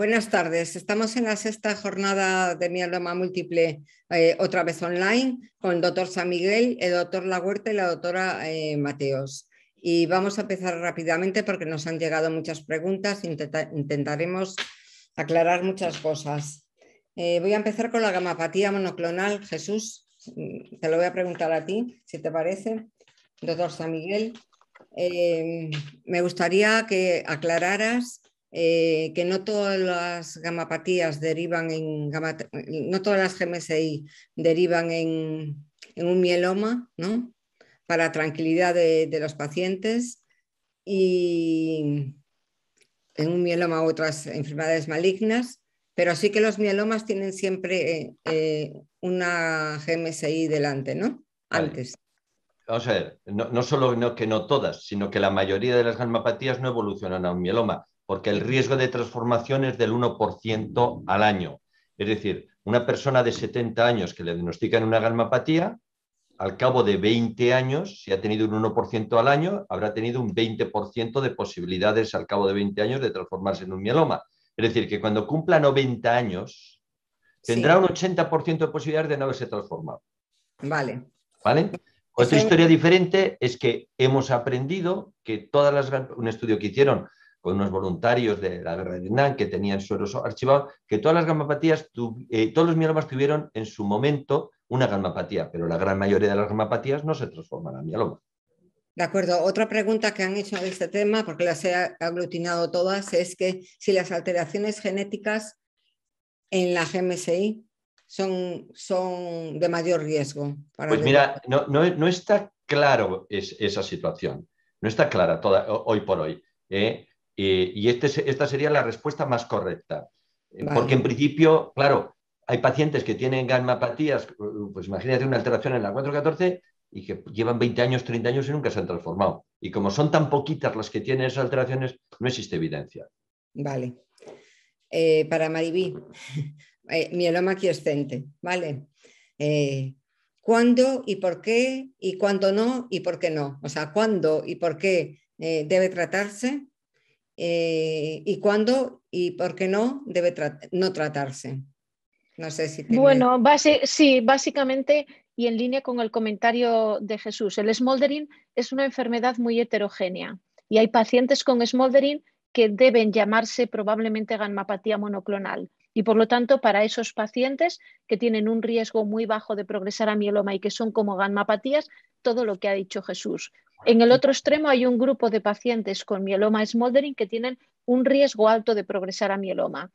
Buenas tardes. Estamos en la sexta jornada de mieloma múltiple, otra vez online, con el doctor San Miguel, el doctor La Huerta y la doctora Mateos. Y vamos a empezar rápidamente porque nos han llegado muchas preguntas. Intentaremos aclarar muchas cosas. Voy a empezar con la gamapatía monoclonal. Jesús, te lo voy a preguntar a ti, si te parece, doctor San Miguel. Me gustaría que aclararas que no todas las gamapatías derivan no todas las GMSI derivan en un mieloma, ¿no? Para tranquilidad de los pacientes, y en un mieloma u otras enfermedades malignas, pero sí que los mielomas tienen siempre una GMSI delante, ¿no? Antes. Vale. Vamos a ver, no solo que no todas, sino que la mayoría de las gamapatías no evolucionan a un mieloma, porque el riesgo de transformación es del 1% al año. Es decir, una persona de 70 años que le diagnostican una gamapatía, al cabo de 20 años, si ha tenido un 1% al año, habrá tenido un 20% de posibilidades al cabo de 20 años de transformarse en un mieloma. Es decir, que cuando cumpla 90 años, tendrá un 80% de posibilidades de no haberse transformado. Vale. ¿Vale? Otra historia diferente es que hemos aprendido que un estudio que hicieron con unos voluntarios de la guerra de Vietnam que tenían sueros archivados, que todas las gamapatías, todos los mielomas tuvieron en su momento una gamapatía, pero la gran mayoría de las gamapatías no se transforman a mieloma. De acuerdo. Otra pregunta que han hecho de este tema, porque las he aglutinado todas, es que si las alteraciones genéticas en la GMSI son de mayor riesgo. Pues mira, no está claro esa situación. No está clara hoy por hoy. Y esta sería la respuesta más correcta. Vale. Porque en principio, claro, hay pacientes que tienen gamapatías, pues imagínate una alteración en la 414 y que llevan 20 años, 30 años y nunca se han transformado. Y como son tan poquitas las que tienen esas alteraciones, no existe evidencia. Vale. Para Maribí, mieloma quiescente, ¿vale? ¿Cuándo y por qué? ¿Y cuándo no y por qué no? O sea, ¿cuándo y por qué debe tratarse? ¿Y cuándo y por qué no debe no tratarse? No sé si tiene... Bueno, sí, básicamente, y en línea con el comentario de Jesús, el smoldering es una enfermedad muy heterogénea y hay pacientes con smoldering que deben llamarse probablemente gamapatía monoclonal. Y por lo tanto, para esos pacientes que tienen un riesgo muy bajo de progresar a mieloma y que son como gamapatías, todo lo que ha dicho Jesús. En el otro extremo hay un grupo de pacientes con mieloma smoldering que tienen un riesgo alto de progresar a mieloma.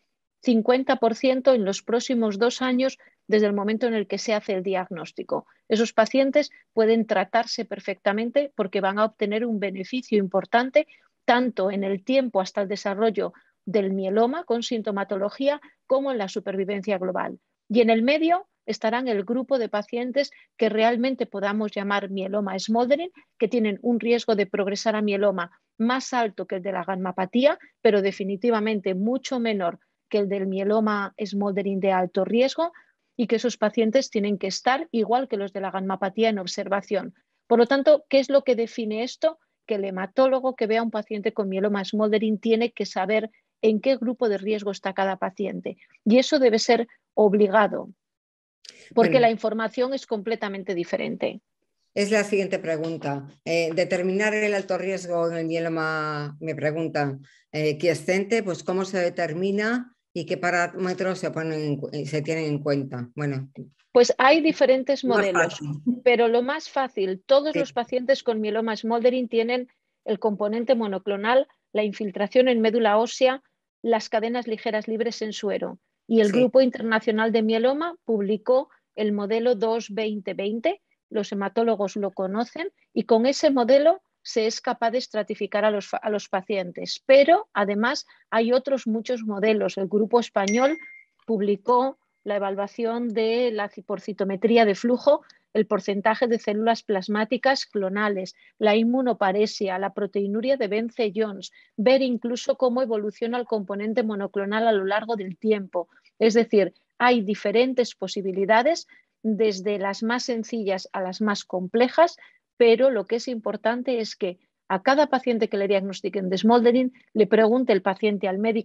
50% en los próximos 2 años desde el momento en el que se hace el diagnóstico. Esos pacientes pueden tratarse perfectamente porque van a obtener un beneficio importante tanto en el tiempo hasta el desarrollo del mieloma con sintomatología como en la supervivencia global. Y en el medio estarán el grupo de pacientes que realmente podamos llamar mieloma smoldering, que tienen un riesgo de progresar a mieloma más alto que el de la gamapatía, pero definitivamente mucho menor que el del mieloma smoldering de alto riesgo, y que esos pacientes tienen que estar igual que los de la gamapatía en observación. Por lo tanto, ¿qué es lo que define esto? Que el hematólogo que vea a un paciente con mieloma smoldering tiene que saber en qué grupo de riesgo está cada paciente. Y eso debe ser obligado, porque la información es completamente diferente. Es la siguiente pregunta. Determinar el alto riesgo en el mieloma, me preguntan, quiescente, pues ¿cómo se determina y qué parámetros se tienen en cuenta? Bueno, pues hay diferentes modelos, pero lo más fácil, todos los pacientes con mieloma smoldering tienen el componente monoclonal, la infiltración en médula ósea, las cadenas ligeras libres en suero. Y el Grupo Internacional de Mieloma publicó el modelo 2-2020, los hematólogos lo conocen, y con ese modelo se es capaz de estratificar a los pacientes. Pero además hay otros muchos modelos. El grupo español publicó la evaluación de la por citometría de flujo, el porcentaje de células plasmáticas clonales, la inmunoparesia, la proteinuria de Bence-Jones, ver incluso cómo evoluciona el componente monoclonal a lo largo del tiempo. Es decir, hay diferentes posibilidades, desde las más sencillas a las más complejas, pero lo que es importante es que a cada paciente que le diagnostiquen de smoldering le pregunte el paciente al médico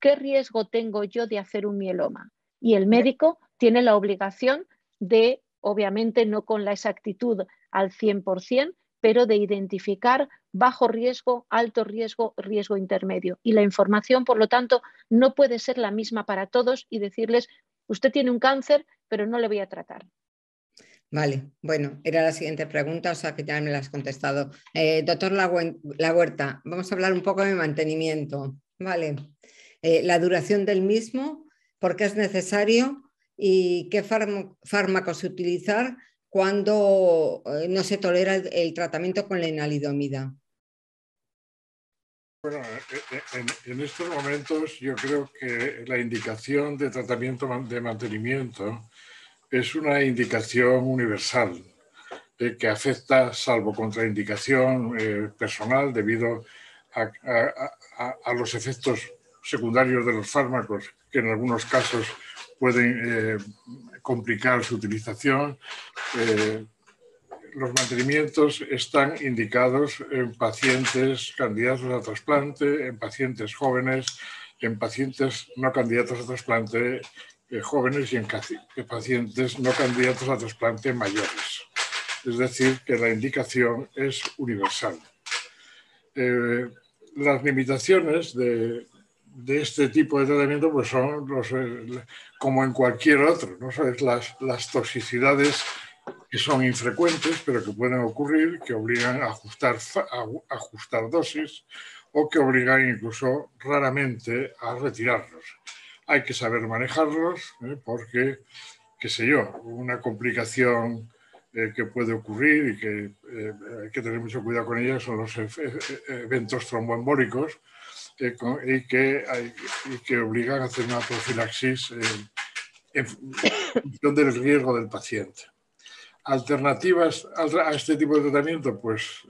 ¿qué riesgo tengo yo de hacer un mieloma? Y el médico tiene la obligación de, obviamente no con la exactitud al 100%, pero de identificar bajo riesgo, alto riesgo, riesgo intermedio. Y la información, por lo tanto, no puede ser la misma para todos y decirles, usted tiene un cáncer, pero no le voy a tratar. Vale, bueno, era la siguiente pregunta, o sea que ya me la has contestado. Doctor Lahuerta, vamos a hablar un poco de mantenimiento. Vale, la duración del mismo, por qué es necesario y qué fármacos utilizar cuando no se tolera el tratamiento con lenalidomida. Bueno, en estos momentos yo creo que la indicación de tratamiento de mantenimiento es una indicación universal que afecta, salvo contraindicación personal debido a los efectos secundarios de los fármacos, que en algunos casos pueden complicar su utilización. Los mantenimientos están indicados en pacientes candidatos a trasplante, en pacientes jóvenes, en pacientes no candidatos a trasplante jóvenes y en pacientes no candidatos a trasplante mayores. Es decir, que la indicación es universal. Las limitaciones de este tipo de tratamiento pues son como en cualquier otro, ¿no? Las toxicidades que son infrecuentes, pero que pueden ocurrir, que obligan a ajustar dosis o que obligan incluso raramente a retirarlos. Hay que saber manejarlos porque, qué sé yo, una complicación que puede ocurrir y que hay que tener mucho cuidado con ella son los eventos tromboembólicos y que obligan a hacer una profilaxis en función del riesgo del paciente. Alternativas a este tipo de tratamiento, pues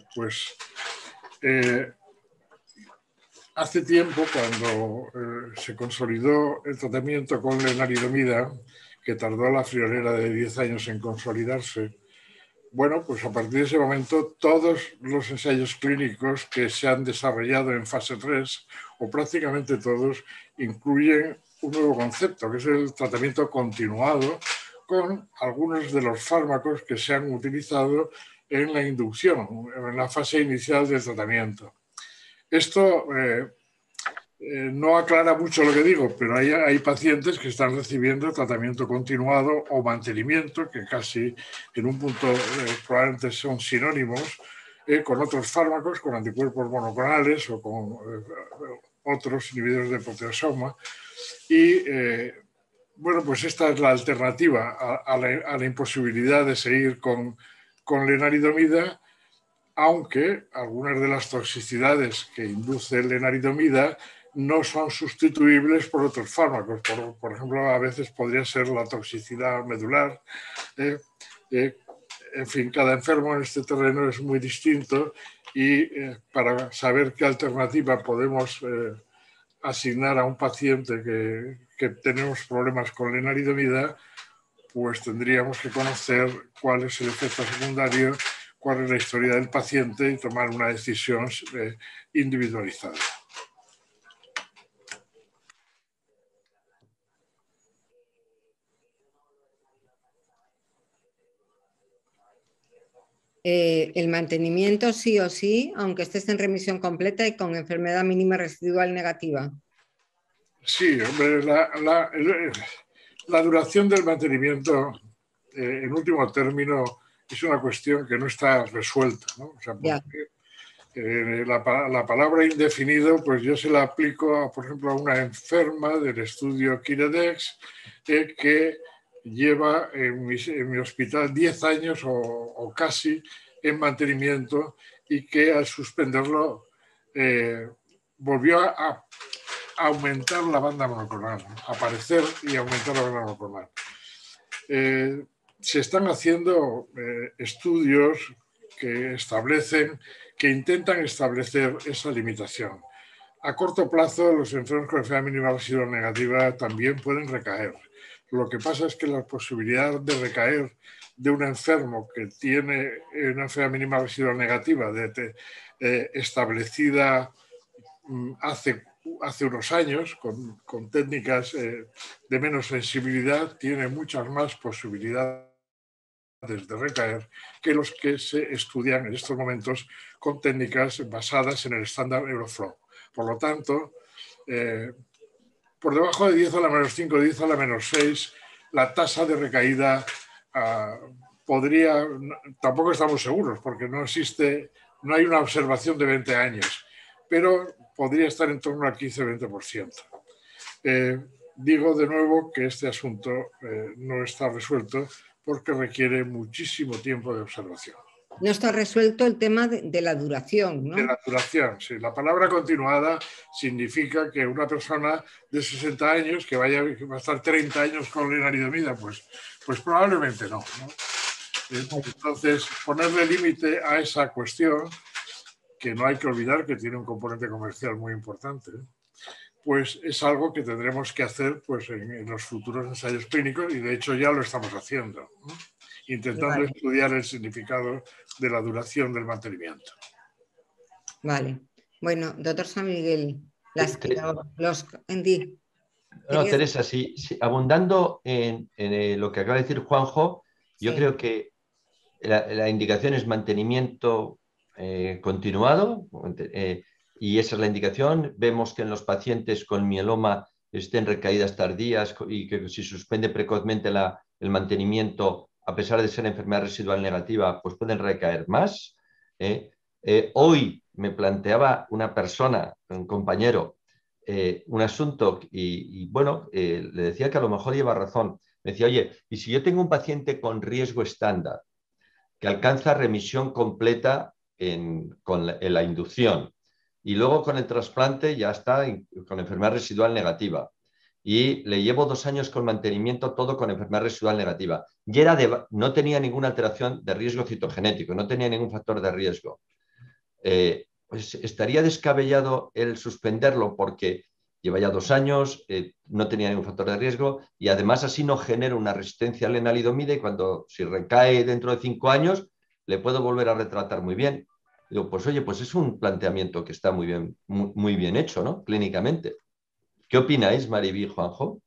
hace tiempo, cuando se consolidó el tratamiento con lenalidomida, que tardó la friolera de 10 años en consolidarse, bueno, pues a partir de ese momento todos los ensayos clínicos que se han desarrollado en fase 3, o prácticamente todos, incluyen un nuevo concepto, que es el tratamiento continuado, con algunos de los fármacos que se han utilizado en la inducción, en la fase inicial del tratamiento. Esto no aclara mucho lo que digo, pero hay pacientes que están recibiendo tratamiento continuado o mantenimiento, que casi en un punto probablemente son sinónimos, con otros fármacos, con anticuerpos monoclonales o con otros inhibidores de proteasoma. Y bueno, pues esta es la alternativa a la imposibilidad de seguir con lenalidomida, aunque algunas de las toxicidades que induce lenalidomida no son sustituibles por otros fármacos. Por ejemplo, a veces podría ser la toxicidad medular. En fin, cada enfermo en este terreno es muy distinto y para saber qué alternativa podemos asignar a un paciente que tenemos problemas con lenalidomida, pues tendríamos que conocer cuál es el efecto secundario, cuál es la historia del paciente y tomar una decisión individualizada. El mantenimiento sí o sí, aunque estés en remisión completa y con enfermedad mínima residual negativa. Sí, hombre, la duración del mantenimiento, en último término, es una cuestión que no está resuelta, ¿no? O sea, porque la palabra indefinido, pues yo se la aplico, por ejemplo, a una enferma del estudio Kiredex que lleva en mi hospital 10 años o casi en mantenimiento y que al suspenderlo volvió a aumentar la banda monoclonal, aparecer y aumentar la banda monoclonal. Se están haciendo estudios que intentan establecer esa limitación. A corto plazo, los enfermos con enfermedad mínima residual negativa también pueden recaer. Lo que pasa es que la posibilidad de recaer de un enfermo que tiene una enfermedad mínima residual negativa establecida hace hace unos años, con técnicas de menos sensibilidad, tiene muchas más posibilidades de recaer que los que se estudian en estos momentos con técnicas basadas en el estándar Euroflow. Por lo tanto, por debajo de 10 a la menos 5, 10 a la menos 6, la tasa de recaída podría, tampoco estamos seguros porque no hay una observación de 20 años, pero podría estar en torno al 15-20%. Digo de nuevo que este asunto no está resuelto porque requiere muchísimo tiempo de observación. No está resuelto el tema de la duración, ¿no? De la duración, sí. La palabra continuada significa que una persona de 60 años que va a estar 30 años con lenalidomida, pues probablemente no. Entonces, ponerle límite a esa cuestión, que no hay que olvidar que tiene un componente comercial muy importante, pues es algo que tendremos que hacer pues, en los futuros ensayos clínicos, y de hecho ya lo estamos haciendo, ¿no? Intentando estudiar el significado de la duración del mantenimiento. Vale. Bueno, doctor San Miguel, Andy. No, Teresa, sí, abundando en lo que acaba de decir Juanjo, yo creo que la indicación es mantenimiento continuado, y esa es la indicación. Vemos que en los pacientes con mieloma estén recaídas tardías y que si suspende precozmente el mantenimiento, a pesar de ser enfermedad residual negativa, pues pueden recaer más. Hoy me planteaba una persona, un compañero, un asunto y bueno, le decía que a lo mejor lleva razón. Me decía, oye, ¿y si yo tengo un paciente con riesgo estándar que alcanza remisión completa con la inducción y luego con el trasplante ya está con enfermedad residual negativa y le llevo 2 años con mantenimiento todo con enfermedad residual negativa y no tenía ninguna alteración de riesgo citogenético, no tenía ningún factor de riesgo, pues estaría descabellado el suspenderlo porque lleva ya 2 años, no tenía ningún factor de riesgo y además así no genera una resistencia a lenalidomida y si recae dentro de 5 años le puedo volver a retratar muy bien. Digo, pues oye, pues es un planteamiento que está muy bien hecho, ¿no? Clínicamente. ¿Qué opináis, Mariví y Juanjo?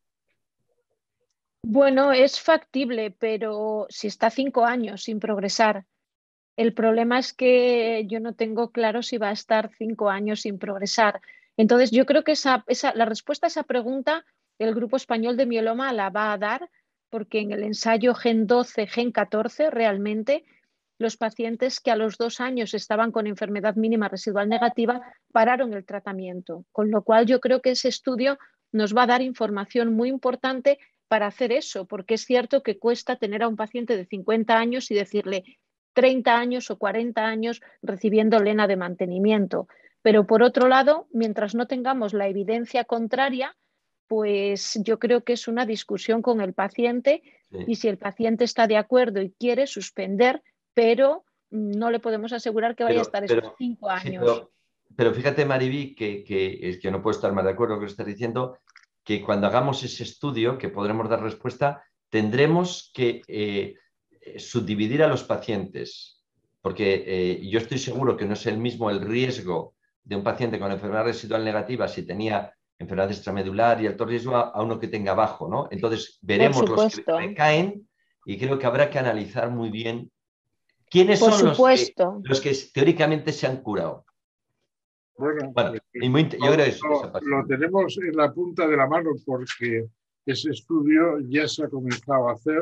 Bueno, es factible, pero si está 5 años sin progresar, el problema es que yo no tengo claro si va a estar 5 años sin progresar. Entonces, yo creo que la respuesta a esa pregunta el Grupo Español de Mieloma la va a dar, porque en el ensayo Gen 12, Gen 14, realmente los pacientes que a los 2 años estaban con enfermedad mínima residual negativa pararon el tratamiento. Con lo cual, yo creo que ese estudio nos va a dar información muy importante para hacer eso, porque es cierto que cuesta tener a un paciente de 50 años y decirle 30 años o 40 años recibiendo lena de mantenimiento. Pero por otro lado, mientras no tengamos la evidencia contraria, pues yo creo que es una discusión con el paciente y si el paciente está de acuerdo y quiere suspender, pero no le podemos asegurar que vaya a estar estos 5 años. Sí, pero fíjate, Mariví, que no puedo estar más de acuerdo con lo que estás diciendo, que cuando hagamos ese estudio, que podremos dar respuesta, tendremos que subdividir a los pacientes, porque yo estoy seguro que no es el mismo el riesgo de un paciente con enfermedad residual negativa si tenía enfermedad extramedular y alto riesgo a uno que tenga bajo, ¿no? Entonces veremos los que recaen y creo que habrá que analizar muy bien quiénes son los que teóricamente se han curado. Bueno, yo creo que lo tenemos en la punta de la mano porque ese estudio ya se ha comenzado a hacer.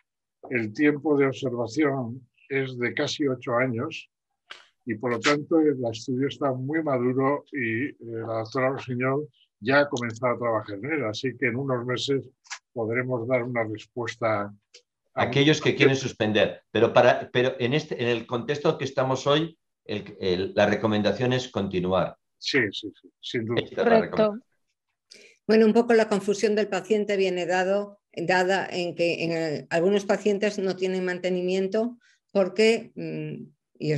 El tiempo de observación es de casi 8 años y por lo tanto el estudio está muy maduro y la doctora Rossinyol ya ha comenzado a trabajar en él, así que en unos meses podremos dar una respuesta. Aquellos que quieren suspender, pero en el contexto que estamos hoy, la recomendación es continuar. Sí, sin duda. Correcto. Bueno, un poco la confusión del paciente viene dada en que algunos pacientes no tienen mantenimiento porque, y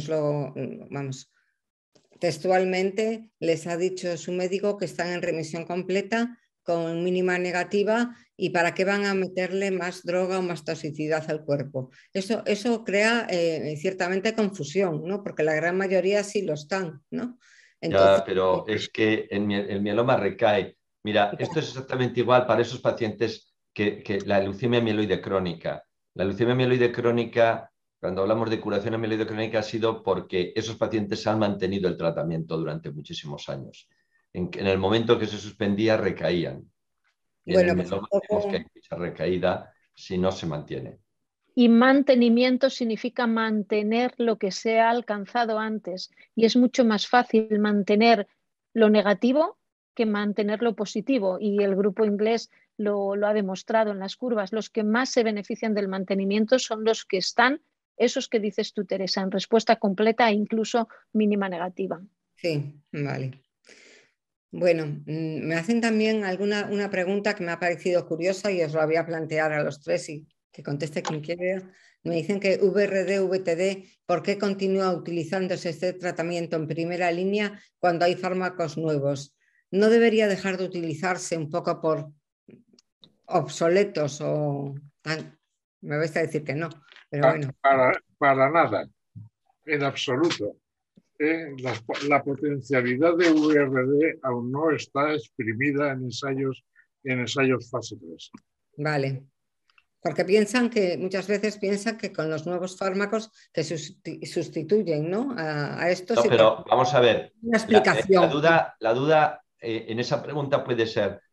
textualmente les ha dicho su médico que están en remisión completa con mínima negativa y para qué van a meterle más droga o más toxicidad al cuerpo. Eso crea ciertamente confusión, ¿no? Porque la gran mayoría sí lo están, ¿no? Entonces, Ya, pero es que el mieloma recae. Mira, esto es exactamente igual para esos pacientes que la leucemia mieloide crónica. La leucemia mieloide crónica, cuando hablamos de curación mieloide crónica, ha sido porque esos pacientes han mantenido el tratamiento durante muchísimos años. En el momento que se suspendía, recaían. Y en el bueno, pues mieloma vemos que hay mucha recaída si no se mantiene. Y mantenimiento significa mantener lo que se ha alcanzado antes. Y es mucho más fácil mantener lo negativo que mantener lo positivo. Y el grupo inglés lo ha demostrado en las curvas. Los que más se benefician del mantenimiento son los que están, esos que dices tú, Teresa, en respuesta completa e incluso mínima negativa. sí, vale. Bueno, me hacen también una pregunta que me ha parecido curiosa y os la voy a plantear a los tres y que conteste quien quiera. Me dicen que VRD, VTD, ¿por qué continúa utilizándose este tratamiento en primera línea cuando hay fármacos nuevos? ¿No debería dejar de utilizarse un poco por obsoletos o...? Me vais a decir que no, pero bueno. Para nada, en absoluto. La potencialidad de VRD aún no está exprimida en ensayos fase 3. Vale. Porque piensan que muchas veces piensan que con los nuevos fármacos que sustituyen, ¿no? a estos. No, pero vamos a ver. Una explicación. La duda en esa pregunta puede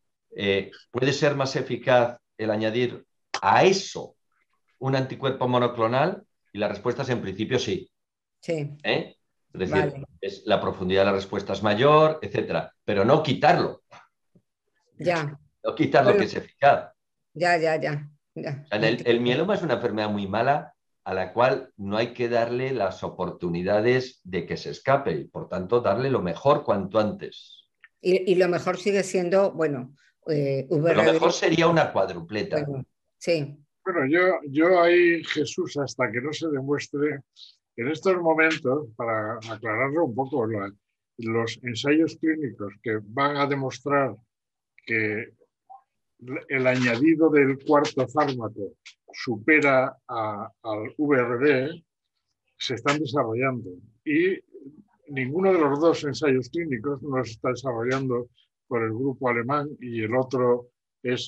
ser más eficaz el añadir a eso un anticuerpo monoclonal, y la respuesta es en principio sí. Sí. Es decir, la profundidad de la respuesta es mayor, etcétera, pero no quitarlo. Ya. No quitar lo que es eficaz. Ya. O sea, el mieloma es una enfermedad muy mala a la cual no hay que darle las oportunidades de que se escape y, por tanto, darle lo mejor cuanto antes. Y lo mejor sigue siendo, bueno, VRD. Lo mejor sería una cuadrupleta. Bueno, sí. Bueno, yo ahí, Jesús, hasta que no se demuestre, en estos momentos, para aclararlo un poco, los ensayos clínicos que van a demostrar que el añadido del cuarto fármaco supera al VRD, se están desarrollando. Y ninguno de los dos ensayos clínicos no se está desarrollando por el grupo alemán y el otro es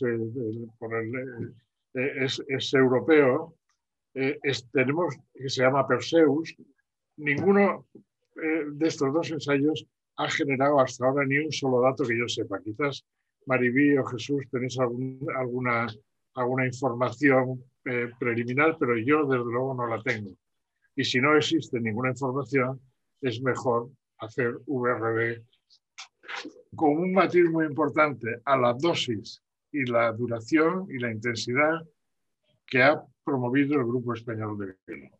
europeo. Tenemos que se llama Perseus. Ninguno de estos dos ensayos ha generado hasta ahora ni un solo dato que yo sepa. Quizás Maribí o Jesús tenéis alguna información preliminar, pero yo desde luego no la tengo. Y si no existe ninguna información, es mejor hacer VRD con un matiz muy importante a la dosis y la duración y la intensidad que ha promovido el Grupo Español de Bielo.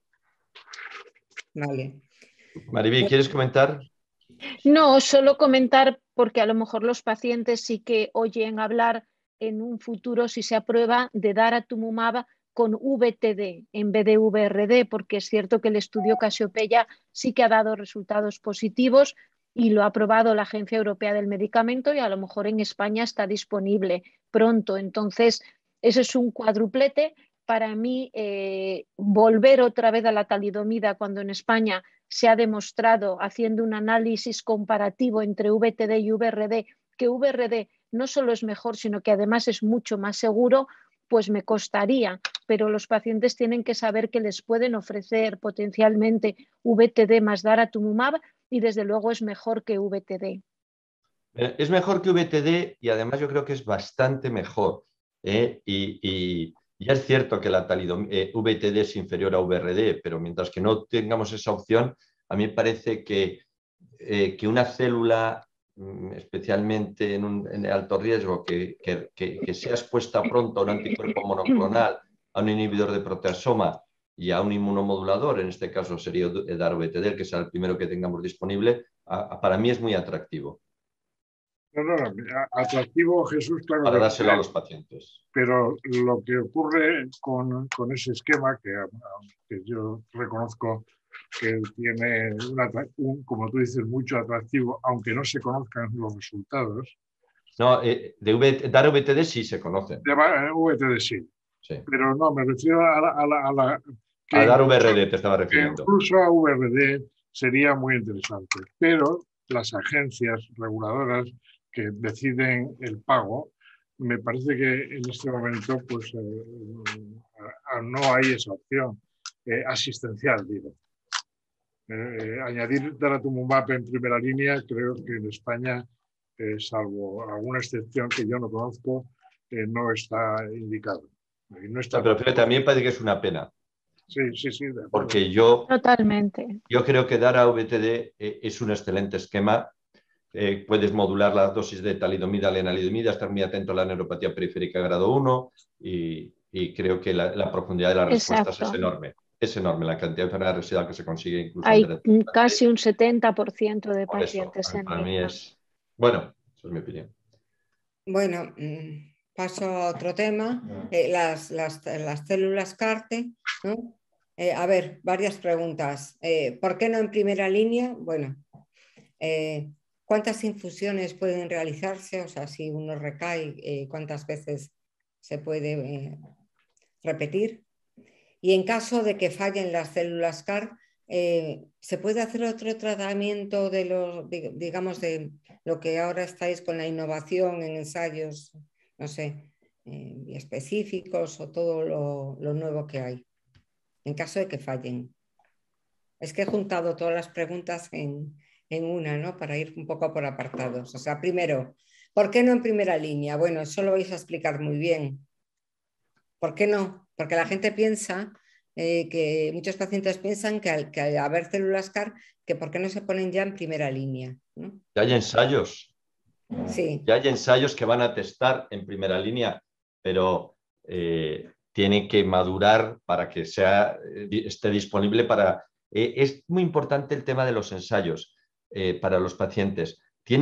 Vale. Maribí, ¿quieres comentar? No, solo comentar porque a lo mejor los pacientes sí que oyen hablar en un futuro, si se aprueba, de daratumumab con VTD en vez de VRD, porque es cierto que el estudio Casiopeia sí que ha dado resultados positivos y lo ha aprobado la Agencia Europea del Medicamento y a lo mejor en España está disponible pronto. Entonces, ese es un cuadruplete. Para mí, volver otra vez a la talidomida cuando en España se ha demostrado, haciendo un análisis comparativo entre VTD y VRD, que VRD no solo es mejor, sino que además es mucho más seguro, pues me costaría. Pero los pacientes tienen que saber que les pueden ofrecer potencialmente VTD más daratumumab y desde luego es mejor que VTD. Es mejor que VTD y además yo creo que es bastante mejor. Y ya es cierto que la VTD es inferior a VRD, pero mientras que no tengamos esa opción, a mí me parece que una célula, especialmente en alto riesgo, que sea expuesta pronto a un anticuerpo monoclonal, a un inhibidor de proteasoma y a un inmunomodulador, en este caso sería Darovasertib, que sea el primero que tengamos disponible, para mí es muy atractivo. No, atractivo, Jesús, claro. Para dárselo a los pacientes. Pero lo que ocurre con ese esquema, que yo reconozco que tiene, como tú dices, mucho atractivo, aunque no se conozcan los resultados. No, dar VTD sí se conoce. De VTD sí. Pero no, me refiero a dar VRD te estaba refiriendo. Incluso a VRD sería muy interesante. Pero las agencias reguladoras que deciden el pago, me parece que en este momento pues, no hay esa opción asistencial, digo. Añadir Daratumumab en primera línea, creo que en España, salvo alguna excepción que yo no conozco, no está indicado. No está pero fíjate, también parece que es una pena. Sí, de acuerdo. Porque yo Totalmente. Yo creo que dar a VTD es un excelente esquema. Puedes modular la dosis de talidomida, lenalidomida, estar muy atento a la neuropatía periférica grado 1 y creo que la profundidad de las respuestas es enorme. Es enorme la cantidad de enfermedad residual que se consigue incluso. Hay casi un 70% de por pacientes eso, en para mí mieloma. es... Bueno, esa es mi opinión. Bueno, paso a otro tema. Las células CAR-T, ¿no? A ver, varias preguntas. ¿Por qué no en primera línea? Bueno, ¿cuántas infusiones pueden realizarse? O sea, si uno recae, ¿cuántas veces se puede repetir? Y en caso de que fallen las células CAR, ¿se puede hacer otro tratamiento digamos, de lo que ahora estáis con la innovación en ensayos, no sé, específicos o todo lo nuevo que hay? En caso de que fallen. Es que he juntado todas las preguntas en una, ¿no? Para ir un poco por apartados. O sea, primero, ¿por qué no en primera línea? Bueno, eso lo vais a explicar muy bien. ¿Por qué no? Porque la gente piensa, que muchos pacientes piensan que al haber células CAR, que por qué no se ponen ya en primera línea, ¿no? Ya hay ensayos. Sí. Ya hay ensayos que van a testar en primera línea, pero tiene que madurar para que esté disponible para... es muy importante el tema de los ensayos para los pacientes.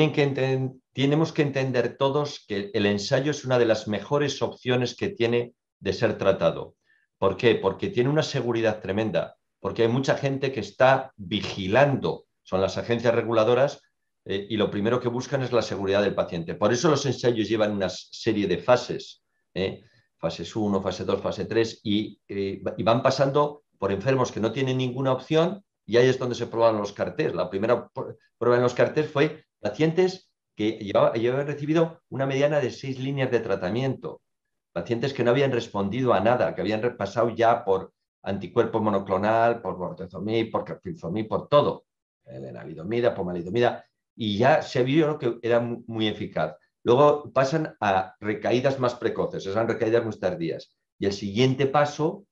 Tenemos que entender todos que el ensayo es una de las mejores opciones que tiene de ser tratado. ¿Por qué? Porque tiene una seguridad tremenda, porque hay mucha gente que está vigilando, son las agencias reguladoras, y lo primero que buscan es la seguridad del paciente. Por eso los ensayos llevan una serie de fases, fases 1, fase 2, fase 3, y van pasando por enfermos que no tienen ninguna opción, y ahí es donde se prueban los CAR-T. La primera prueba en los CAR-T fue pacientes que habían recibido una mediana de 6 líneas de tratamiento, pacientes que no habían respondido a nada, que habían pasado ya por anticuerpo monoclonal, por bortezomib, por carfilzomib, por todo, lenalidomida, pomalidomida, y ya se vio que era muy eficaz. Luego pasan a recaídas más precoces, esas recaídas muy tardías. Y el siguiente paso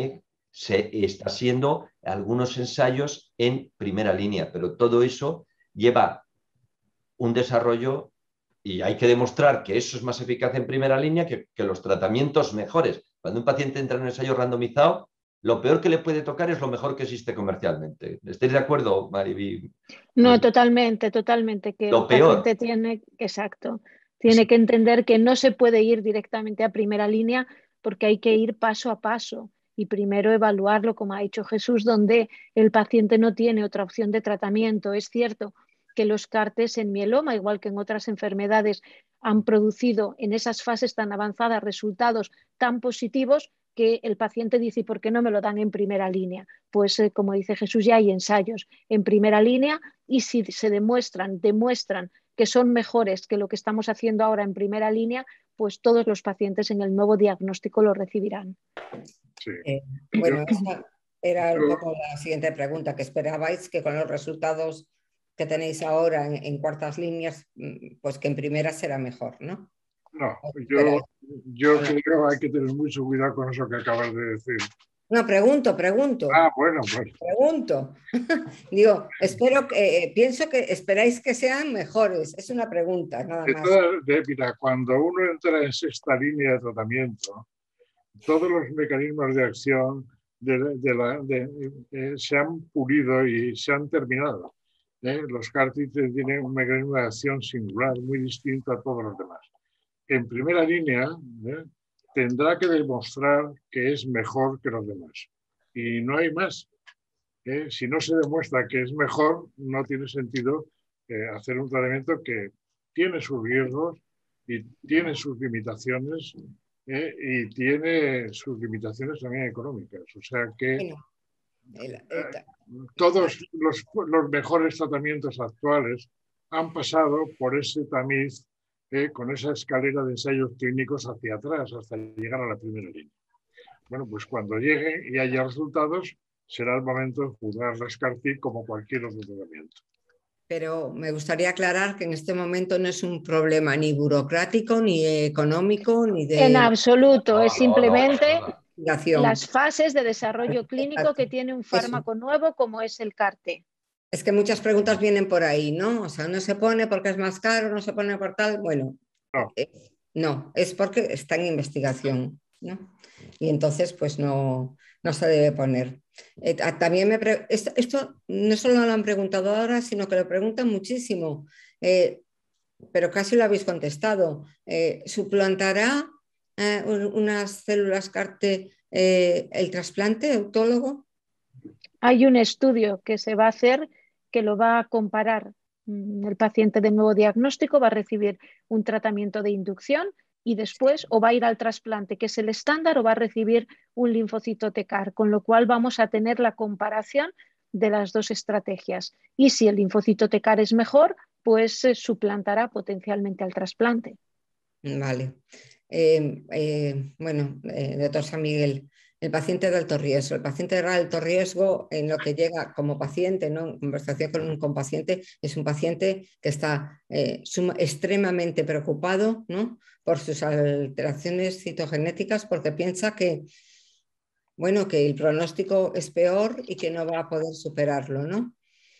se está haciendo algunos ensayos en primera línea, pero todo eso lleva un desarrollo y hay que demostrar que eso es más eficaz en primera línea que los tratamientos mejores. Cuando un paciente entra en un ensayo randomizado, lo peor que le puede tocar es lo mejor que existe comercialmente. ¿Estáis de acuerdo, Mariby? No, totalmente, que Lo el peor. paciente tiene que entender que no se puede ir directamente a primera línea porque hay que ir paso a paso y primero evaluarlo, como ha dicho Jesús, donde el paciente no tiene otra opción de tratamiento. Es cierto que los CAR-Ts en mieloma, igual que en otras enfermedades, han producido en esas fases tan avanzadas resultados tan positivos que el paciente dice, ¿por qué no me lo dan en primera línea? Pues como dice Jesús, ya hay ensayos en primera línea y si se demuestran que son mejores que lo que estamos haciendo ahora en primera línea, pues todos los pacientes en el nuevo diagnóstico lo recibirán. Sí. Bueno, esa era un poco la siguiente pregunta, que esperabais que con los resultados que tenéis ahora en cuartas líneas, pues que en primera será mejor, ¿no? No, yo creo que hay que tener mucho cuidado con eso que acabas de decir. No, pregunto. Ah, bueno, pues. Pregunto. Digo, pienso que esperáis que sean mejores. Es una pregunta, nada más. Mira, cuando uno entra en sexta línea de tratamiento, todos los mecanismos de acción se han pulido y se han terminado. Los CAR-T tienen un mecanismo de acción singular, muy distinto a todos los demás. En primera línea, tendrá que demostrar que es mejor que los demás. Y no hay más. Si no se demuestra que es mejor, no tiene sentido hacer un tratamiento que tiene sus riesgos y tiene sus limitaciones y tiene sus limitaciones también económicas. O sea que Todos los mejores tratamientos actuales han pasado por ese tamiz, con esa escalera de ensayos clínicos hacia atrás, hasta llegar a la primera línea. Bueno, pues cuando llegue y haya resultados, será el momento de juzgar la SCAR-T como cualquier otro tratamiento. Pero me gustaría aclarar que en este momento no es un problema ni burocrático, ni económico, ni de... En absoluto, es simplemente investigación. las fases de desarrollo clínico que tiene un fármaco nuevo como es el CAR-T. Es que muchas preguntas vienen por ahí, ¿no? O sea, no se pone porque es más caro, no se pone por tal. Bueno, no, es porque está en investigación, ¿no? Y entonces, pues no se debe poner. También esto no solo lo han preguntado ahora, sino que lo preguntan muchísimo, pero casi lo habéis contestado. ¿Suplantará unas células CAR-T el trasplante autólogo? Hay un estudio que se va a hacer que lo va a comparar. El paciente de nuevo diagnóstico va a recibir un tratamiento de inducción y después o va a ir al trasplante, que es el estándar, o va a recibir un linfocito T-CAR, con lo cual vamos a tener la comparación de las dos estrategias. Y si el linfocito T-CAR es mejor, pues se suplantará potencialmente al trasplante. Vale. Bueno, doctor San Miguel, el paciente de alto riesgo. El paciente de alto riesgo, en lo que llega como paciente, ¿no? En conversación con un compaciente, es un paciente que está extremadamente preocupado, ¿no? Por sus alteraciones citogenéticas, porque piensa que, bueno, que el pronóstico es peor y que no va a poder superarlo, ¿no?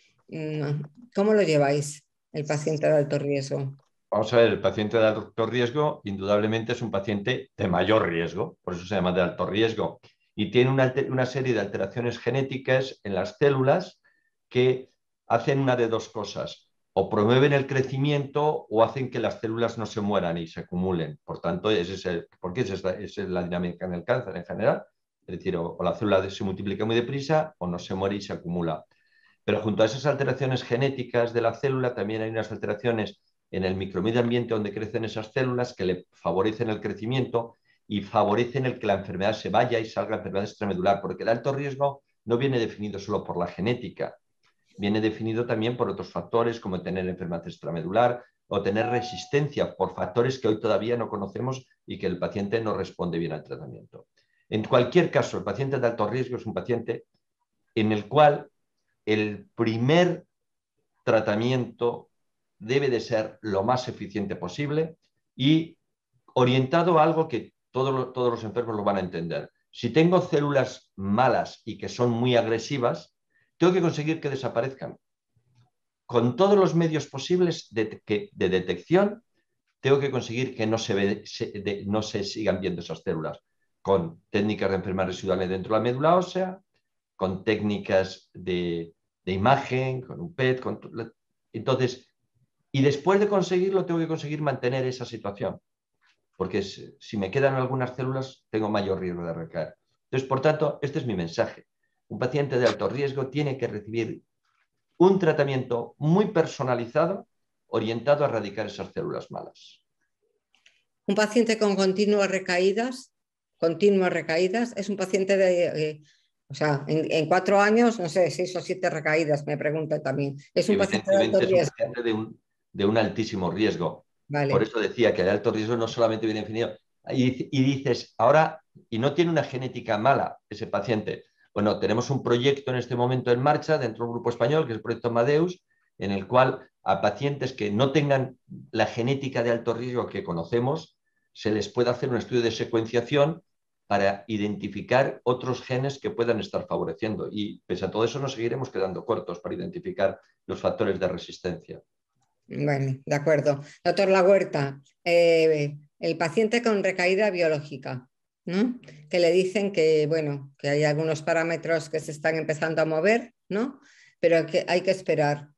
¿Cómo lo lleváis, el paciente de alto riesgo? Vamos a ver, el paciente de alto riesgo indudablemente es un paciente de mayor riesgo, por eso se llama de alto riesgo, y tiene una serie de alteraciones genéticas en las células que hacen una de dos cosas: o promueven el crecimiento o hacen que las células no se mueran y se acumulen. Por tanto, porque esa es la dinámica en el cáncer en general, es decir, o la célula se multiplica muy deprisa o no se muere y se acumula. Pero junto a esas alteraciones genéticas de la célula también hay unas alteraciones en el micromedio ambiente donde crecen esas células que le favorecen el crecimiento y favorecen el que la enfermedad se vaya y salga enfermedad extramedular, porque el alto riesgo no viene definido solo por la genética, viene definido también por otros factores como tener enfermedad extramedular o tener resistencia por factores que hoy todavía no conocemos y que el paciente no responde bien al tratamiento. En cualquier caso, el paciente de alto riesgo es un paciente en el cual el primer tratamiento debe de ser lo más eficiente posible y orientado a algo que todos los enfermos lo van a entender. Si tengo células malas y que son muy agresivas, tengo que conseguir que desaparezcan. Con todos los medios posibles de detección, tengo que conseguir que no se sigan viendo esas células. Con técnicas de enfermedades residuales dentro de la médula ósea, con técnicas de imagen, con un PET. Entonces, y después de conseguirlo, tengo que conseguir mantener esa situación, porque si me quedan algunas células, tengo mayor riesgo de recaer. Entonces, por tanto, este es mi mensaje. Un paciente de alto riesgo tiene que recibir un tratamiento muy personalizado, orientado a erradicar esas células malas. Un paciente con continuas recaídas, es un paciente de... o sea, en 4 años, no sé, 6 o 7 recaídas, me pregunto también. Es un paciente de alto riesgo. Es un paciente de un altísimo riesgo. Vale. Por eso decía que el alto riesgo no solamente viene definido. Y dices, ahora, y no tiene una genética mala ese paciente. Bueno, tenemos un proyecto en este momento en marcha dentro de un grupo español, que es el proyecto Amadeus, en el cual a pacientes que no tengan la genética de alto riesgo que conocemos, se les puede hacer un estudio de secuenciación para identificar otros genes que puedan estar favoreciendo. Y pese a todo eso, nos seguiremos quedando cortos para identificar los factores de resistencia. Bueno, de acuerdo. Doctor Lahuerta, el paciente con recaída biológica, ¿no? Que le dicen que, bueno, que hay algunos parámetros que se están empezando a mover, ¿no? Pero que hay que esperar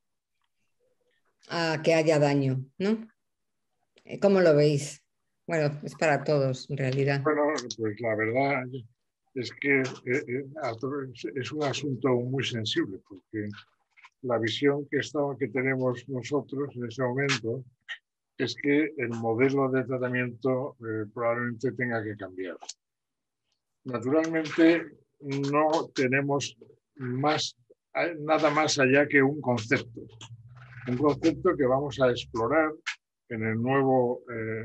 a que haya daño, ¿no? ¿Cómo lo veis? Bueno, es para todos, en realidad. Bueno, pues la verdad es que es un asunto muy sensible, porque la visión que tenemos nosotros en ese momento es que el modelo de tratamiento probablemente tenga que cambiar. Naturalmente, no tenemos nada más allá que un concepto que vamos a explorar en el nuevo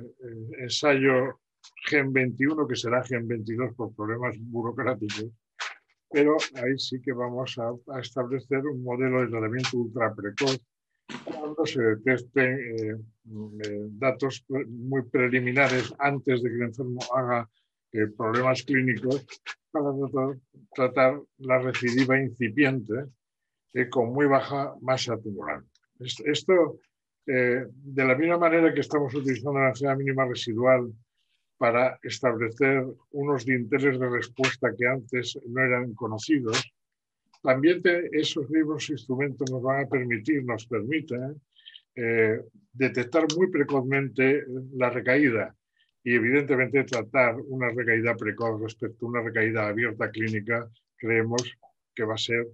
ensayo Gen 21, que será Gen 22 por problemas burocráticos, pero ahí sí que vamos a establecer un modelo de tratamiento ultra precoz cuando se detecten datos muy preliminares antes de que el enfermo haga problemas clínicos, para tratar la recidiva incipiente con muy baja masa tumoral. Esto, de la misma manera que estamos utilizando la necesidad mínima residual para establecer unos dinteles de respuesta que antes no eran conocidos, también esos mismos instrumentos nos permiten detectar muy precozmente la recaída y evidentemente tratar una recaída precoz respecto a una recaída abierta clínica, creemos que va a ser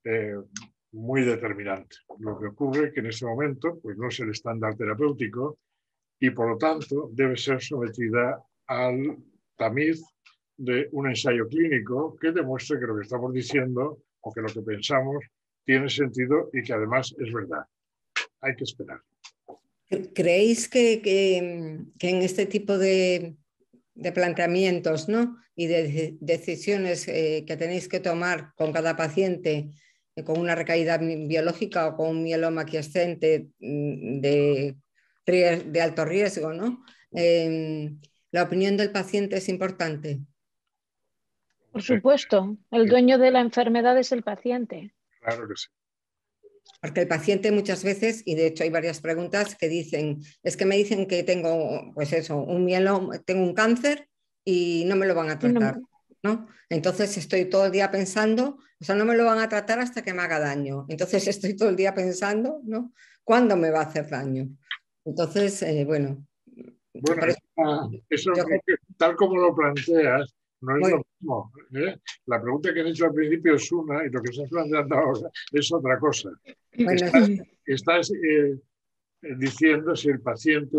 muy determinante. Lo que ocurre es que en ese momento pues, no es el estándar terapéutico y por lo tanto debe ser sometida al tamiz de un ensayo clínico que demuestre que lo que estamos diciendo o que lo que pensamos tiene sentido y que además es verdad. Hay que esperar. ¿Creéis que en este tipo de planteamientos, ¿no? Y de decisiones que tenéis que tomar con cada paciente con una recaída biológica o con un mieloma quiescente de alto riesgo, ¿no? ¿La opinión del paciente es importante? Por supuesto, el dueño de la enfermedad es el paciente. Claro que sí. Porque el paciente muchas veces, y de hecho hay varias preguntas que dicen, es que me dicen que tengo, pues eso, un mieloma, tengo un cáncer y no me lo van a tratar, ¿no? Entonces estoy todo el día pensando, o sea, no me lo van a tratar hasta que me haga daño. Entonces estoy todo el día pensando, ¿no? ¿Cuándo me va a hacer daño? Entonces, bueno. Eso tal como lo planteas, no es lo mismo. La pregunta que has hecho al principio es una y lo que estás planteando ahora es otra cosa. Bueno, estás diciendo si el paciente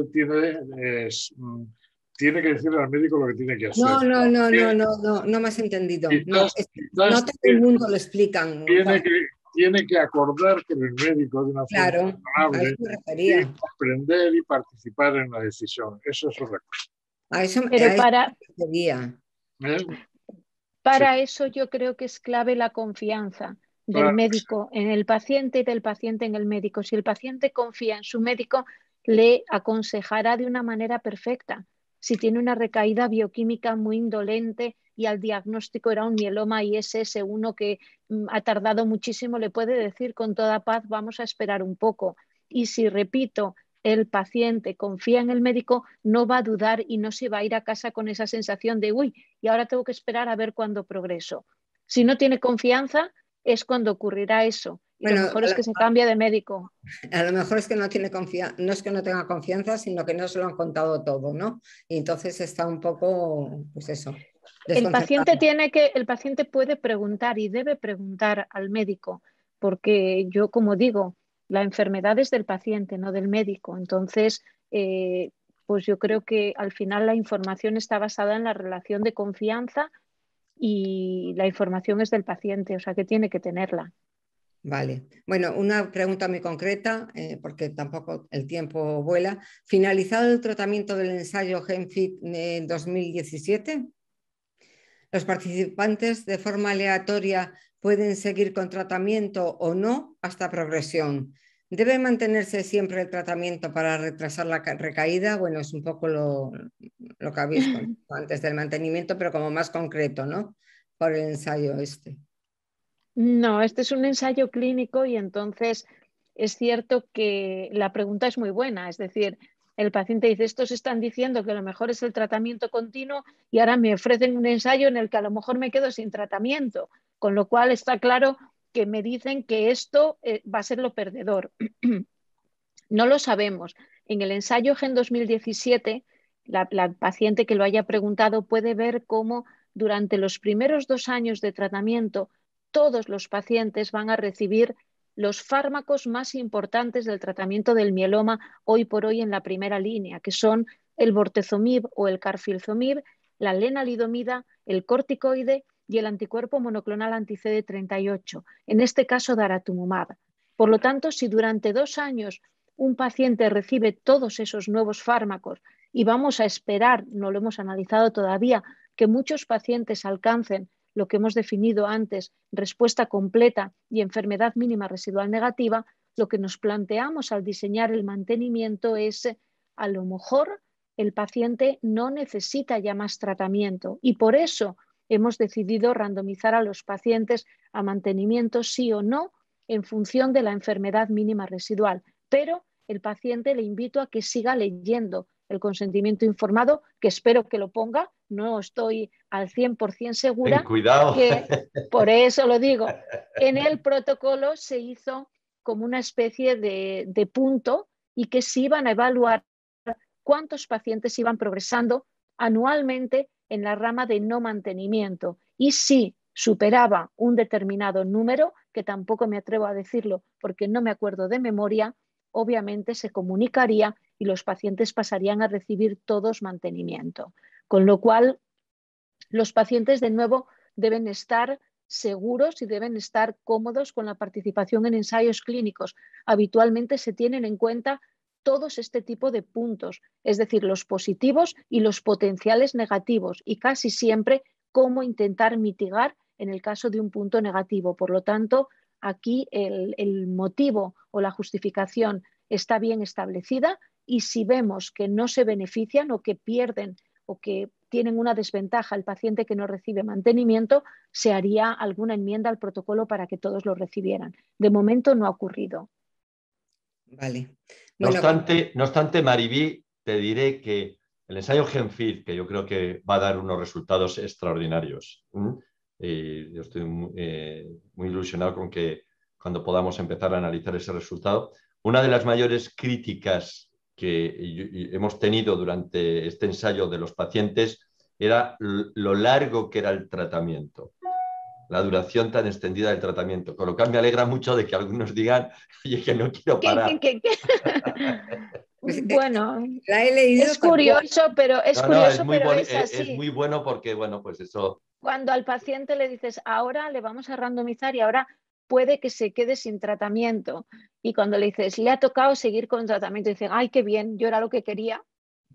tiene que decirle al médico lo que tiene que hacer. No me has entendido. No todo el mundo lo explican. Tiene que acordar con el médico de una forma razonable y comprender y participar en la decisión. Eso es otra cosa. Pero para eso yo creo que es clave la confianza del médico en el paciente y del paciente en el médico. Si el paciente confía en su médico, le aconsejará de una manera perfecta. Si tiene una recaída bioquímica muy indolente y al diagnóstico era un mieloma ISS1 que ha tardado muchísimo, le puede decir con toda paz, vamos a esperar un poco. Y si, repito, el paciente confía en el médico, no va a dudar y no se va a ir a casa con esa sensación de, uy, y ahora tengo que esperar a ver cuándo progreso. Si no tiene confianza, es cuando ocurrirá eso. Y lo mejor es que se cambie de médico. A lo mejor es que no tiene confianza, no es que no tenga confianza, sino que no se lo han contado todo, ¿no? Y entonces está un poco, pues eso. El paciente puede preguntar y debe preguntar al médico, porque yo, como digo, la enfermedad es del paciente, no del médico. Entonces, pues yo creo que al final la información está basada en la relación de confianza y la información es del paciente, o sea que tiene que tenerla. Vale. Bueno, una pregunta muy concreta, porque tampoco el tiempo vuela. ¿Finalizado el tratamiento del ensayo GenFit 2017? ¿Los participantes de forma aleatoria pueden seguir con tratamiento o no hasta progresión? ¿Debe mantenerse siempre el tratamiento para retrasar la recaída? Bueno, es un poco lo que habéis contado antes del mantenimiento, pero como más concreto, ¿no? Por el ensayo este. No, este es un ensayo clínico y entonces es cierto que la pregunta es muy buena. Es decir, el paciente dice, estos están diciendo que lo mejor es el tratamiento continuo y ahora me ofrecen un ensayo en el que a lo mejor me quedo sin tratamiento, con lo cual está claro que me dicen que esto va a ser lo perdedor. No lo sabemos. En el ensayo Gen 2017, la paciente que lo haya preguntado puede ver cómo durante los primeros 2 años de tratamiento todos los pacientes van a recibir los fármacos más importantes del tratamiento del mieloma hoy por hoy en la primera línea, que son el bortezomib o el carfilzomib, la lenalidomida, el corticoide y el anticuerpo monoclonal anti-CD38, en este caso daratumumab. Por lo tanto, si durante 2 años un paciente recibe todos esos nuevos fármacos y vamos a esperar, no lo hemos analizado todavía, que muchos pacientes alcancen lo que hemos definido antes, respuesta completa y enfermedad mínima residual negativa, lo que nos planteamos al diseñar el mantenimiento es, a lo mejor el paciente no necesita ya más tratamiento y por eso hemos decidido randomizar a los pacientes a mantenimiento sí o no en función de la enfermedad mínima residual. Pero el paciente le invito a que siga leyendo el consentimiento informado, que espero que lo ponga, no estoy al 100% segura. Ten cuidado. Que, por eso lo digo, en el protocolo se hizo como una especie de punto y que se iban a evaluar cuántos pacientes iban progresando anualmente en la rama de no mantenimiento y si superaba un determinado número, que tampoco me atrevo a decirlo porque no me acuerdo de memoria, obviamente se comunicaría y los pacientes pasarían a recibir todos mantenimiento. Con lo cual, los pacientes de nuevo deben estar seguros y deben estar cómodos con la participación en ensayos clínicos. Habitualmente se tienen en cuenta todos este tipo de puntos, es decir, los positivos y los potenciales negativos y casi siempre cómo intentar mitigar en el caso de un punto negativo. Por lo tanto, aquí el motivo o la justificación está bien establecida y si vemos que no se benefician o que pierden o que tienen una desventaja el paciente que no recibe mantenimiento, se haría alguna enmienda al protocolo para que todos lo recibieran. De momento no ha ocurrido. Vale. No Bueno, obstante, Maribí, te diré que el ensayo GenFit, que yo creo que va a dar unos resultados extraordinarios. Yo estoy muy ilusionado con que cuando podamos empezar a analizar ese resultado. Una de las mayores críticas que hemos tenido durante este ensayo de los pacientes era lo largo que era el tratamiento, la duración tan extendida del tratamiento, con lo cual me alegra mucho de que algunos digan, oye, que no quiero parar. pues, Bueno, la he leído es curioso, pero es Es así. muy bueno porque, bueno, pues eso... Cuando al paciente le dices, ahora le vamos a randomizar y ahora puede que se quede sin tratamiento. Y cuando le dices, le ha tocado seguir con tratamiento, dicen, ay, qué bien, yo era lo que quería.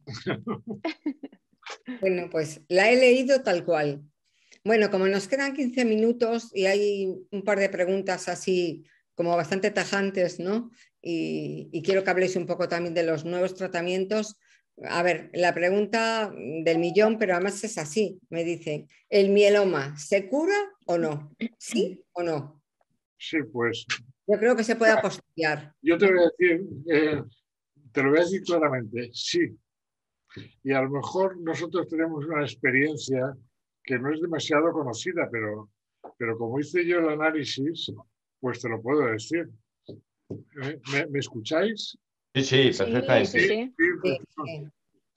Bueno, pues la he leído tal cual. Bueno, como nos quedan 15 minutos y hay un par de preguntas así como bastante tajantes, ¿no? Y quiero que habléis un poco también de los nuevos tratamientos. A ver, la pregunta del millón, pero además es así, me dicen, ¿el mieloma se cura o no? ¿Sí o no? Sí, pues Yo creo que se puede apostillar. yo te voy a decir, te lo voy a decir claramente, sí. Y a lo mejor nosotros tenemos una experiencia que no es demasiado conocida, pero como hice yo el análisis, pues te lo puedo decir. ¿Me escucháis? Sí, sí, Sí, perfectamente. sí. Sí, sí.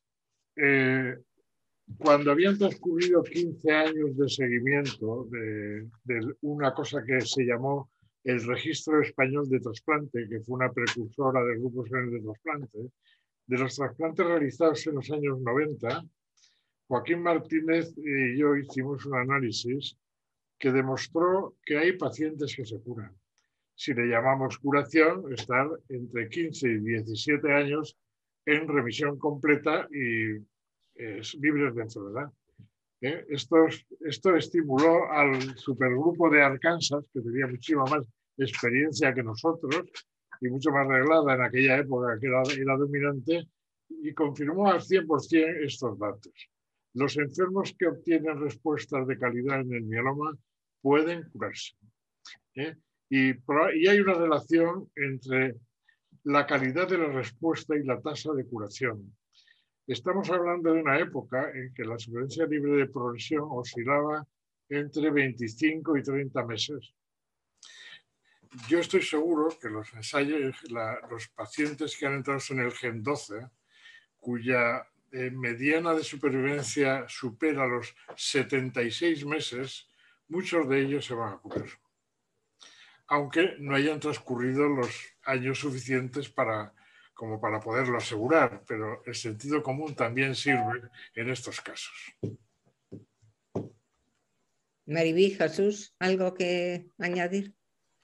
Cuando habían transcurrido 15 años de seguimiento de una cosa que se llamó el Registro Español de Trasplante, que fue una precursora del Grupo Español de Trasplante, de los trasplantes realizados en los años 90, Joaquín Martínez y yo hicimos un análisis que demostró que hay pacientes que se curan. Si le llamamos curación, estar entre 15 y 17 años en remisión completa y libres de enfermedad. Esto estimuló al supergrupo de Arkansas, que tenía muchísima más experiencia que nosotros y mucho más reglada en aquella época que era dominante, y confirmó al 100% estos datos. Los enfermos que obtienen respuestas de calidad en el mieloma pueden curarse. Y hay una relación entre la calidad de la respuesta y la tasa de curación. Estamos hablando de una época en que la supervivencia libre de progresión oscilaba entre 25 y 30 meses. Yo estoy seguro que los ensayos, los pacientes que han entrado en el Gen 12, cuya mediana de supervivencia supera los 76 meses, muchos de ellos se van a curar, aunque no hayan transcurrido los años suficientes como para poderlo asegurar, pero el sentido común también sirve en estos casos. Mariví, Jesús, ¿algo que añadir?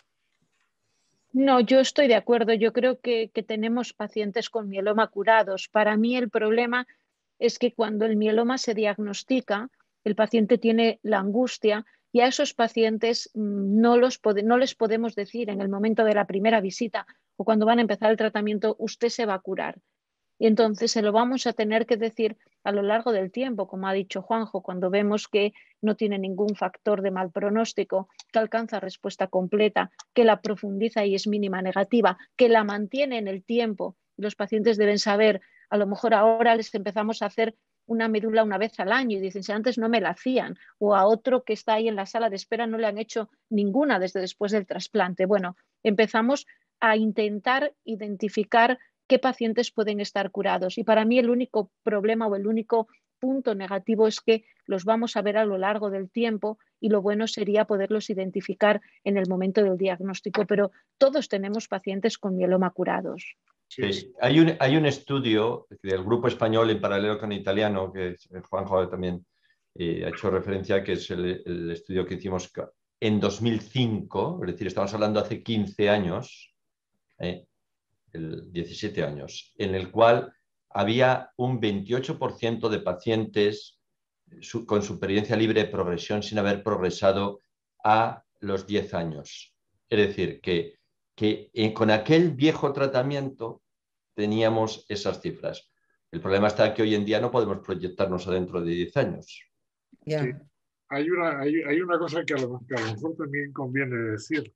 No, yo estoy de acuerdo. Yo creo que tenemos pacientes con mieloma curados. Para mí el problema es que cuando el mieloma se diagnostica, el paciente tiene la angustia y a esos pacientes no les podemos decir en el momento de la primera visita o cuando van a empezar el tratamiento, usted se va a curar. Y entonces se lo vamos a tener que decir a lo largo del tiempo, como ha dicho Juanjo, cuando vemos que no tiene ningún factor de mal pronóstico, que alcanza respuesta completa, que la profundiza y es mínima negativa, que la mantiene en el tiempo. Los pacientes deben saber, a lo mejor ahora les empezamos a hacer una médula una vez al año y dicen, si antes no me la hacían, o a otro que está ahí en la sala de espera no le han hecho ninguna desde después del trasplante. Bueno, empezamos a intentar identificar qué pacientes pueden estar curados. Y para mí el único problema o el único punto negativo es que los vamos a ver a lo largo del tiempo y lo bueno sería poderlos identificar en el momento del diagnóstico, pero todos tenemos pacientes con mieloma curados. Sí. Hay un estudio del grupo español en paralelo con el italiano, que Juanjo también ha hecho referencia, que es el estudio que hicimos en 2005, es decir, estamos hablando hace 15 años, 17 años, en el cual había un 28% de pacientes con supervivencia libre de progresión sin haber progresado a los 10 años. Es decir, que con aquel viejo tratamiento teníamos esas cifras. El problema está que hoy en día no podemos proyectarnos adentro de 10 años. Yeah. Sí. Hay una cosa que a lo mejor también conviene decir.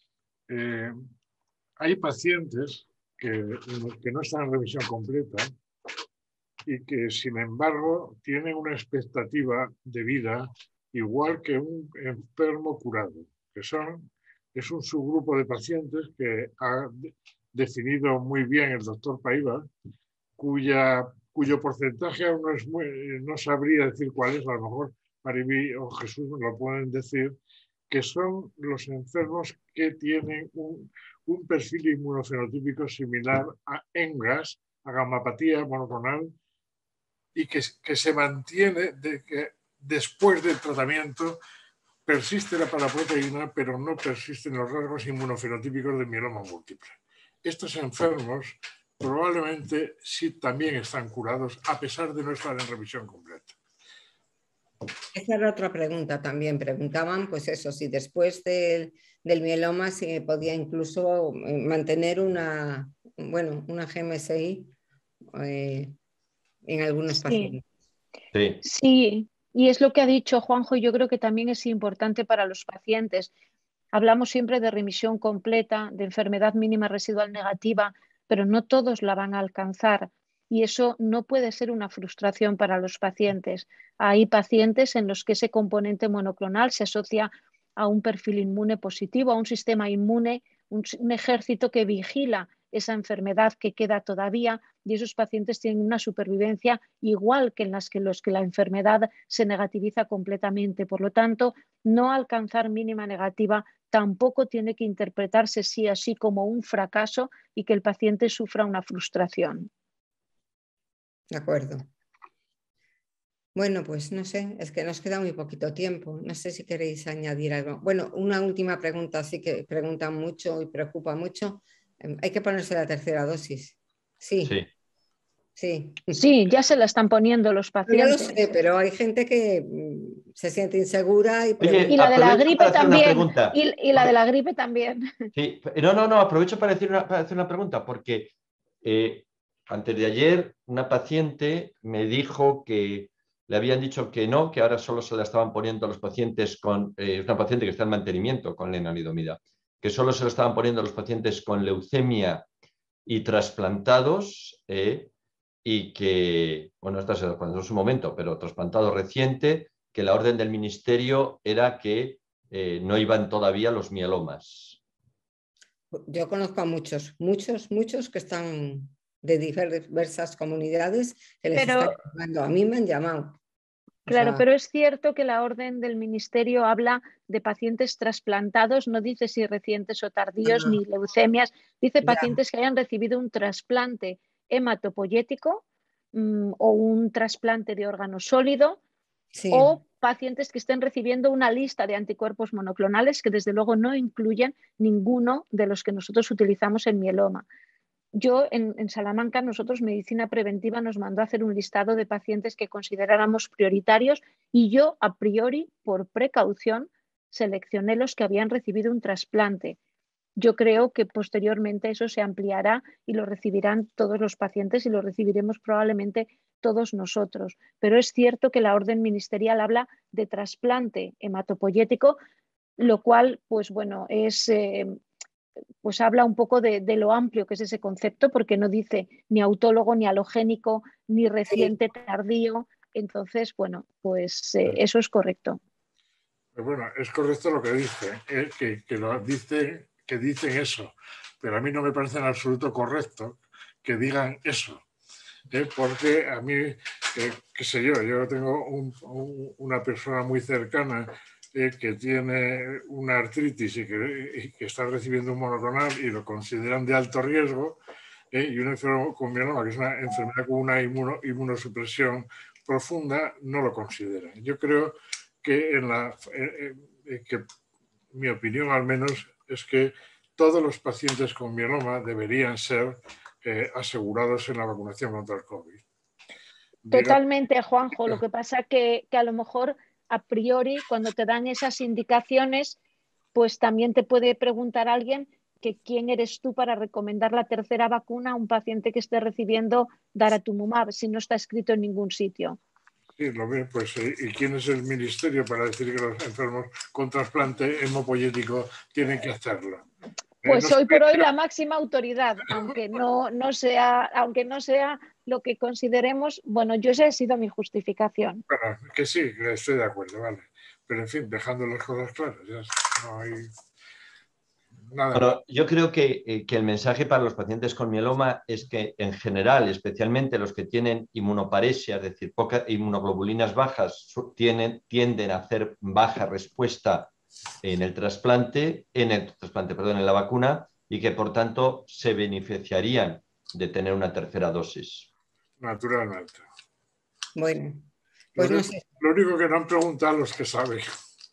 Hay pacientes que no están en revisión completa y que, sin embargo, tienen una expectativa de vida igual que un enfermo curado, es un subgrupo de pacientes que ha definido muy bien el doctor Paiva, cuyo porcentaje aún no sabría decir cuál es, a lo mejor Mariví o Jesús me lo pueden decir, que son los enfermos que tienen un perfil inmunofenotípico similar a ENGAS, a gamapatía monoclonal, y que se mantiene de que después del tratamiento persiste la paraproteína, pero no persisten los rasgos inmunofenotípicos de mieloma múltiple. Estos enfermos probablemente sí también están curados, a pesar de no estar en revisión completa. Esa era otra pregunta también. Preguntaban, pues eso, si después del mieloma se podía incluso mantener una GMSI en algunos pacientes. Sí, y es lo que ha dicho Juanjo, y yo creo que también es importante para los pacientes. Hablamos siempre de remisión completa, de enfermedad mínima residual negativa, pero no todos la van a alcanzar. Y eso no puede ser una frustración para los pacientes. Hay pacientes en los que ese componente monoclonal se asocia a un perfil inmune positivo, a un sistema inmune, un ejército que vigila esa enfermedad que queda todavía, y esos pacientes tienen una supervivencia igual que en los que la enfermedad se negativiza completamente. Por lo tanto, no alcanzar mínima negativa tampoco tiene que interpretarse sí así como un fracaso y que el paciente sufra una frustración. De acuerdo. Bueno, pues no sé, es que nos queda muy poquito tiempo. No sé si queréis añadir algo. Bueno, una última pregunta, sí que preguntan mucho y preocupa mucho. ¿Hay que ponerse la tercera dosis? Sí. Sí, ya se la están poniendo los pacientes. No lo sé, pero hay gente que se siente insegura y pregunta. Oye, y la de la gripe también. Y la de la gripe también. Sí, no, aprovecho para hacer una pregunta, porque antes de ayer una paciente me dijo que le habían dicho que no, que ahora solo se la estaban poniendo a los pacientes con, una paciente que está en mantenimiento con lenalidomida, que solo se lo estaban poniendo a los pacientes con leucemia y trasplantados, y que, bueno, esto es cuando es su momento, pero trasplantado reciente, que la orden del ministerio era que no iban todavía los mielomas. Yo conozco a muchos que están de diversas comunidades que les están llamando. A mí me han llamado. Claro, pero es cierto que la orden del ministerio habla de pacientes trasplantados, no dice si recientes o tardíos, ni leucemias, dice pacientes que hayan recibido un trasplante hematopoyético o un trasplante de órgano sólido, o pacientes que estén recibiendo una lista de anticuerpos monoclonales que desde luego no incluyen ninguno de los que nosotros utilizamos en mieloma. Yo en Salamanca, nosotros Medicina Preventiva nos mandó a hacer un listado de pacientes que consideráramos prioritarios y yo a priori, por precaución, seleccioné los que habían recibido un trasplante. Yo creo que posteriormente eso se ampliará y lo recibirán todos los pacientes y lo recibiremos probablemente todos nosotros. Pero es cierto que la orden ministerial habla de trasplante hematopoyético, lo cual, pues bueno, pues habla un poco de lo amplio que es ese concepto, porque no dice ni autólogo, ni alogénico, ni reciente, tardío. Entonces, bueno, pues eso es correcto. Pero bueno, es correcto lo que dice, que dicen eso, pero a mí no me parece en absoluto correcto que digan eso, porque a mí, qué sé yo tengo una persona muy cercana que tiene una artritis y que está recibiendo un monoclonal y lo consideran de alto riesgo, y un enfermo con mieloma, que es una enfermedad con una inmunosupresión profunda, no lo considera. Yo creo que, que mi opinión al menos es que todos los pacientes con mieloma deberían ser asegurados en la vacunación contra el COVID. Totalmente, Juanjo. Lo que pasa que a lo mejor a priori cuando te dan esas indicaciones, pues también te puede preguntar alguien que quién eres tú para recomendar la tercera vacuna a un paciente que esté recibiendo daratumumab si no está escrito en ningún sitio. Sí, lo ve, pues, ¿y quién es el ministerio para decir que los enfermos con trasplante hemopolítico tienen que hacerlo? Pues hoy por hoy la máxima autoridad, aunque no sea lo que consideremos. Bueno, yo esa ha sido mi justificación. Bueno, que sí, que estoy de acuerdo, vale. Pero en fin, dejando las cosas claras, ya no hay nada. Bueno, yo creo que el mensaje para los pacientes con mieloma es que en general, especialmente los que tienen inmunoparesia, es decir, pocas inmunoglobulinas bajas, tienden a hacer baja respuesta en la vacuna, y que por tanto se beneficiarían de tener una tercera dosis. Naturalmente. Bueno, pues no sé. Lo único que no han preguntado los que saben.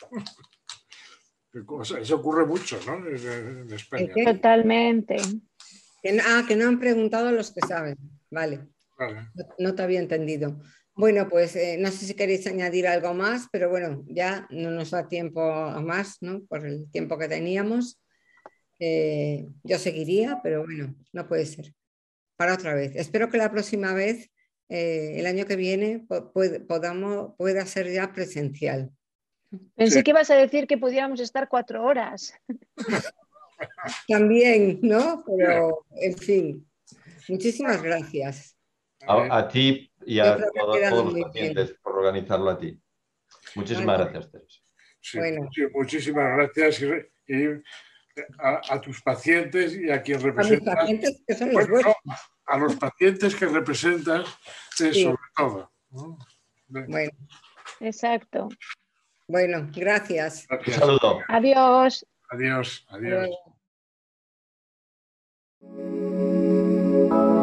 Eso ocurre mucho, ¿no? En España. Totalmente. Que no han preguntado a los que saben. Vale. No te había entendido. Bueno, pues no sé si queréis añadir algo más, pero bueno, ya no nos da tiempo a más, ¿no? Por el tiempo que teníamos. Yo seguiría, pero bueno, no puede ser. Para otra vez. Espero que la próxima vez, el año que viene, pueda ser ya presencial. Pensé que ibas a decir que pudiéramos estar 4 horas. También, ¿no? Pero, en fin, muchísimas gracias. A ti y a todos los pacientes por organizarlo a ti. Muchísimas gracias, Teresa. Sí, bueno. Sí, muchísimas gracias y a tus pacientes y a quien representas. A mis pacientes que son los buenos. A los pacientes que representas, sí. Sobre todo. Bueno. Exacto. Bueno, gracias. Un saludo. Adiós. Adiós. Adiós.